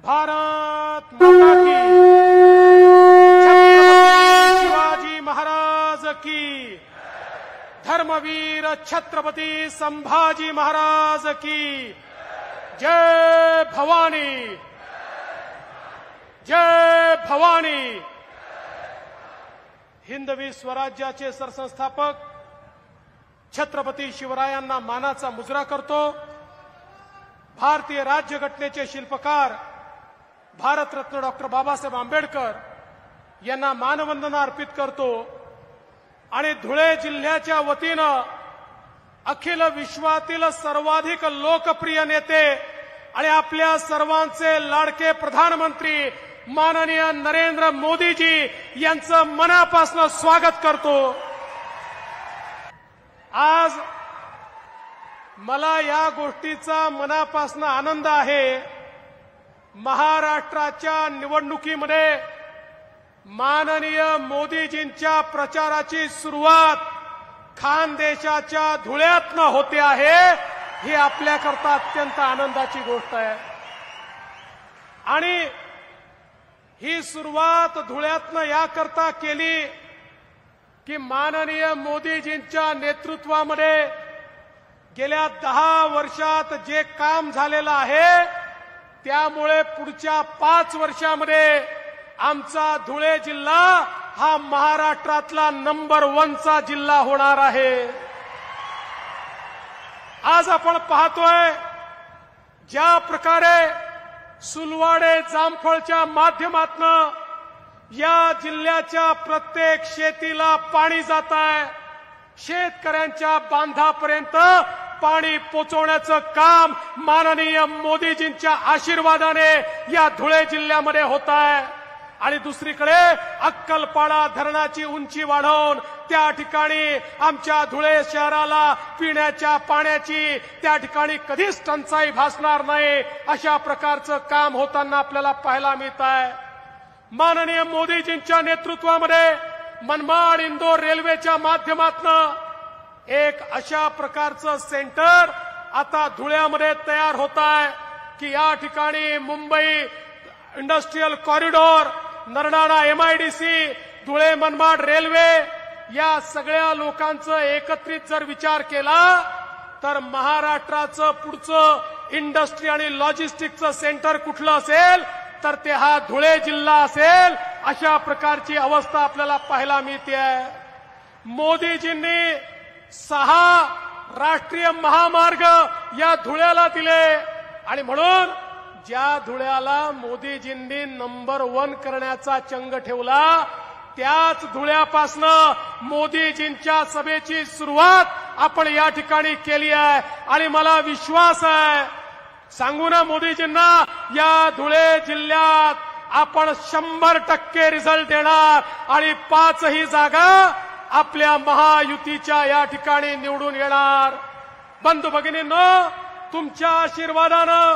भारत माता की, छत्रपति शिवाजी महाराज की, धर्मवीर छत्रपति संभाजी महाराज की जय भवानी, जय भवानी। हिंदवी स्वराज्याचे सरसंस्थापक छत्रपती शिवरायांना मानाचा मुजरा करतो। भारतीय राज्यघटनेचे शिल्पकार भारतरत्न डॉक्टर बाबासाहेब आंबेडकर यांना मानवंदना अर्पित करतो आणि धुळे जिल्ह्याच्या वतीनं अखिल विश्वातील सर्वाधिक लोकप्रिय नेते आणि आपल्या सर्वांचे लाडके प्रधानमंत्री माननीय नरेंद्र मोदीजी यांचं मनापासून स्वागत करतो। आज मला या गोष्टीचा मनापासून आनंद आहे। महाराष्ट्राच्या निवडणुकीमध्ये माननीय मोदीजींच्या प्रचाराची सुरुवात खानदेशाच्या धुळ्यातनं होते आहे, ही आपल्याकरता अत्यंत आनंदाची गोष्ट आहे। आणि ही सुरुवात धुळ्यातनं याकरता केली की माननीय मोदीजींच्या नेतृत्वामध्ये गेल्या 10 वर्षात जे काम झालेलं आहे त्यामुळे पुढच्या 5 वर्षामध्ये आमचा धुळे जिल्हा हा महाराष्ट्रातला नंबर 1 चा जिल्हा होणार आहे। आज आपण पाहतोय ज्या प्रकारे सुलवाडे जामफळच्या माध्यमातून या जिल्ह्याच्या प्रत्येक शेतीला पाणी जात आहे, शेतकऱ्यांच्या बांधापर्यंत पाणी पोहोचवण्याचं काम माननीय मोदीजींच्या आशीर्वादाने या धुळे जिल्ह्यामध्ये होत आहे। आणि दुसरीकडे अक्कलपाडा धरणाची उंची वाढवून त्या ठिकाणी आमच्या धुळे शहराला पिण्याच्या पाण्याची त्या ठिकाणी कधीच टंचाई भासणार नाही अशा प्रकारचं काम होताना आपल्याला पाहायला मिळत आहे। माननीय मोदीजींच्या नेतृत्वामध्ये मनमाड इंदोर रेल्वेच्या माध्यमातून एक अशा प्रकारचं सेंटर आता धुळ्यामध्ये तयार होत आहे की या ठिकाणी Mumbai industrial corridor, Nardana MIDC, Dhule Manmad railway या सगळ्या लोकांचं एकत्रित जर विचार केला तर महाराष्ट्राचं पुढचं इंडस्ट्री आणि लॉजिस्टिकचं सेंटर कुठलं असेल तर ते हा धुळे जिल्हा असेल। अशा प्रकारची अवस्था आपल्याला पाहायला मिळते आहे। मोदीजींनी 6 राष्ट्रीय महामार्ग या धुळ्याला दिले आणि म्हणून ज्या धुळ्याला मोदीजींनी नंबर 1 करण्याचा चंग ठेवला त्याच धुळ्यापासनं मोदीजींच्या सभेची सुरुवात आपण या ठिकाणी केली आहे। आणि मला विश्वास आहे, सांगू ना मोदीजींना, या धुळे जिल्ह्यात आपण 100% रिझल्ट देणार आणि 5ही जागा आपल्या महायुतीच्या या ठिकाणी निवडून येणार। बंधू भगिनींनो, तुमच्या आशीर्वादानं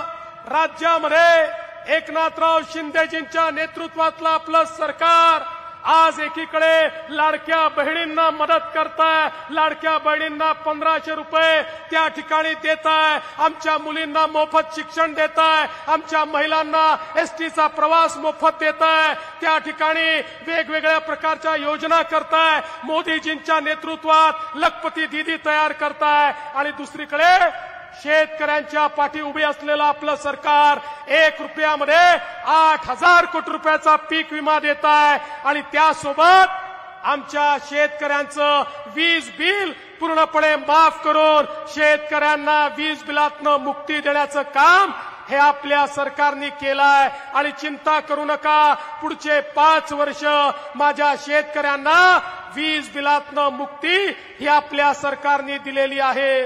राज्यामध्ये एकनाथराव शिंदेजींच्या नेतृत्वातलं आपलं सरकार आज एकीकडे लाडक्या बहिणींना मदत करताय, लाडक्या बहिणींना 1500 रुपये त्या ठिकाणी देताय, आमच्या मुलींना मोफत शिक्षण देताय, आमच्या महिलांना STचा प्रवास मोफत देताय, त्या ठिकाणी वेगवेगळ्या प्रकारच्या योजना करताय, मोदीजींच्या नेतृत्वात लखपती दीदी तयार करताय। आणि दुसरीकडे शेतकऱ्यांच्या पाठी उभे असलेलं आपलं सरकार 1 रुपयामध्ये 8000 कोटी रुपयाचा पीक विमा देत आहे आणि त्यासोबत आमच्या शेतकऱ्यांचं वीज बिल पूर्णपणे माफ करून शेतकऱ्यांना वीज बिलातनं मुक्ती देण्याचं काम हे आपल्या सरकारने केलं आहे। आणि चिंता करू नका, पुढचे 5 वर्ष माझ्या शेतकऱ्यांना वीज बिलातनं मुक्ती ही आपल्या सरकारने दिलेली आहे।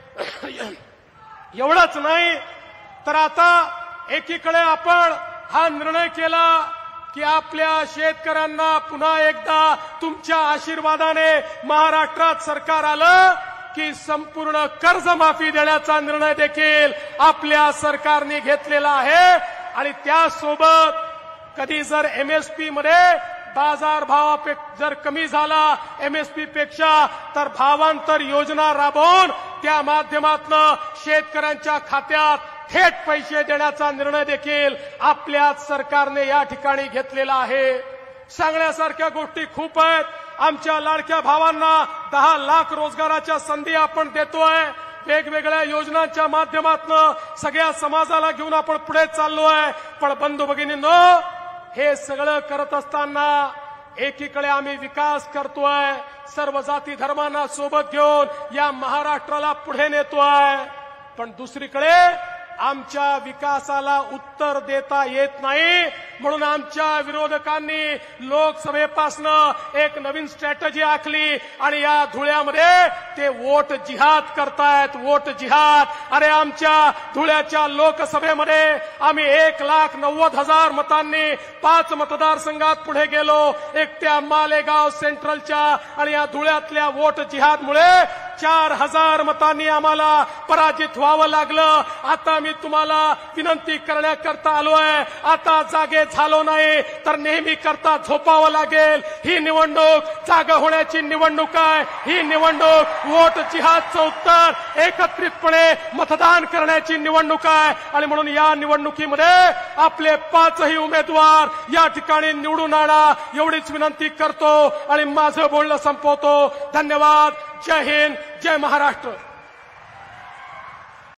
एवढंच नाही तर आता एकीकडे आपण हा निर्णय केला की आपल्या शेतकऱ्यांना पुन्हा एकदा तुमच्या आशीर्वादाने महाराष्ट्रात सरकार आलं की संपूर्ण कर्जमाफी देण्याचा निर्णय देखील आपल्या सरकारने घेतलेला आहे। आणि त्यासोबत कधी जर MSP मध्ये बाजारभाव जर कमी झाला MSP पेक्षा तर भावांतर योजना राबवून त्या माध्यमातून शेतकऱ्यांच्या खात्यात थेट पैसे देण्याचा निर्णय देखील आपल्याच सरकारने या ठिकाणी घेतलेला आहे. सांगण्यासारख्या गोष्टी खूप आहेत. आमच्या लाडक्या भावांना 10 लाख रोजगाराच्या संधी आपण देतोय. वेगवेगळ्या योजनांच्या माध्यमातून सगळ्या समाजाला घेऊन आपण पुढे चाललोय. पण बंधू भगिनींनो, हे सगळं करत असताना एकीकडे आम्ही विकास करतोय, सर्व जाती धर्मांना सोबत घेऊन या महाराष्ट्राला पुढे नेतोय. पण दुसरीकडे आमच्या विकासाला उत्तर देता येत नाही. म्हणून आमच्या विरोधकांनी लोकसभेपासनं एक नवीन स्ट्रॅटेजी आखली आणि या धुळ्यामध्ये ते वोट जिहाद करतायत. वोट जिहाद. अरे आमच्या धुळ्याच्या लोकसभेमध्ये आम्ही 1,90,000 मतांनी 5 मतदारसंघात पुढे गेलो. एकट्या मालेगाव सेंट्रलच्या आणि या धुळ्यातल्या वोट जिहादमुळे 4,000 मतांनी आम्हाला पराजित व्हावं लागलं. आता मी तुम्हाला विनंती करण्याकरता आलोय. आता जागे झालो नाही तर नेहमी करता झोपावं लागेल. ही निवडणूक जागा होण्याची निवडणूक आहे. ही निवडणूक वोट जिहादचं उत्तर एकत्रितपणे मतदान करण्याची निवडणूक आहे. आणि म्हणून या निवडणुकीमध्ये आपले 5ही उमेदवार या ठिकाणी निवडून आणा एवढीच विनंती करतो आणि माझं बोलणं संपवतो. धन्यवाद. जय हिंद. जय महाराष्ट्र.